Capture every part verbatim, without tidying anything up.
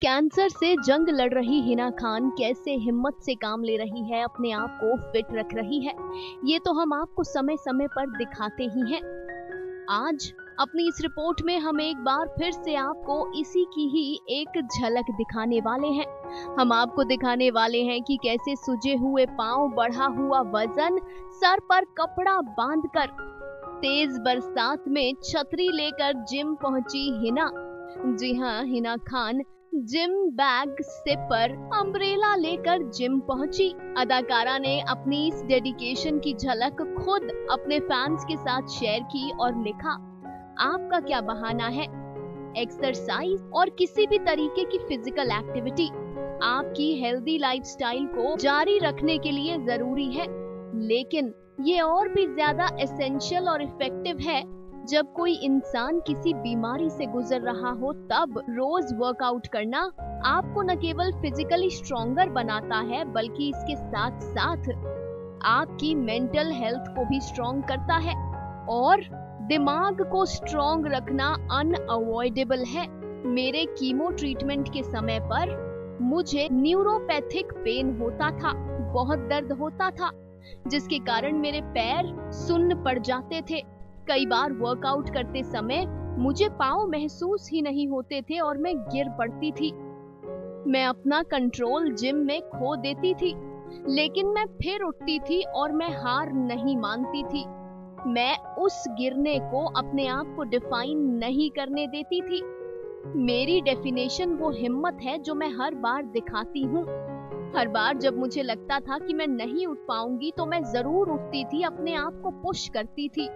Cancer से जंग लड़ रही हिना खान कैसे हिम्मत से काम ले रही है, अपने आप को फिट रख रही है, ये तो हम आपको समय समय पर दिखाते ही हैं। आज अपनी इस रिपोर्ट में हम एक बार फिर से आपको इसी की ही एक झलक दिखाने वाले हैं। हम आपको दिखाने वाले हैं कि कैसे सुजे हुए पांव, बढ़ा हुआ वजन, सर पर कपड़ा बांधकर तेज बरसात में छतरी लेकर जिम पहुंची हिना। जी हाँ, Hina Khan gym bag sipper umbrella लेकर जिम पहुंची। अदाकारा ने अपनी इस डेडिकेशन की झलक खुद अपने फैंस के साथ शेयर की और लिखा, आपका क्या बहाना है? एक्सरसाइज और किसी भी तरीके की फिजिकल एक्टिविटी आपकी हेल्दी लाइफस्टाइल को जारी रखने के लिए जरूरी है, लेकिन ये और भी ज्यादा एसेंशियल और इफेक्टिव है जब कोई इंसान किसी बीमारी से गुजर रहा हो। तब रोज वर्कआउट करना आपको न केवल फिजिकली स्ट्रॉन्गर बनाता है, बल्कि इसके साथ साथ आपकी मेंटल हेल्थ को भी स्ट्रॉन्ग करता है। और दिमाग को स्ट्रॉन्ग रखना अनअवॉइडेबल है। मेरे कीमो ट्रीटमेंट के समय पर मुझे न्यूरोपैथिक पेन होता था, बहुत दर्द होता था, जिसके कारण मेरे पैर सुन्न पड़ जाते थे। कई बार वर्कआउट करते समय मुझे पाँव महसूस ही नहीं होते थे और मैं गिर पड़ती थी। मैं अपना कंट्रोल जिम में खो देती थी, लेकिन मैं फिर उठती थी और मैं हार नहीं मानती थी। मैं उस गिरने को अपने आप को डिफाइन नहीं करने देती थी। मेरी डेफिनेशन वो हिम्मत है जो मैं हर बार दिखाती हूँ। हर बार जब मुझे लगता था कि मैं नहीं उठ पाऊंगी तो मैं जरूर उठती थी, अपने आप को पुश करती थी।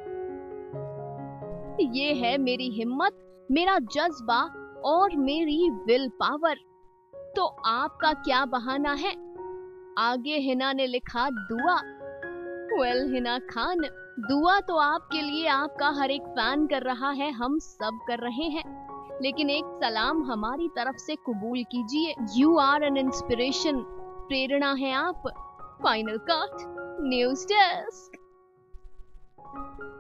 ये है मेरी हिम्मत, मेरा जज्बा और मेरी विल पावर। तो आपका क्या बहाना है? आगे हिना ने लिखा, दुआ। वेल हिना खान, दुआ तो आपके लिए आपका हर एक फैन कर रहा है, हम सब कर रहे हैं, लेकिन एक सलाम हमारी तरफ से कबूल कीजिए। यू आर एन इंस्पिरेशन, प्रेरणा है आप। Final cut, news desk.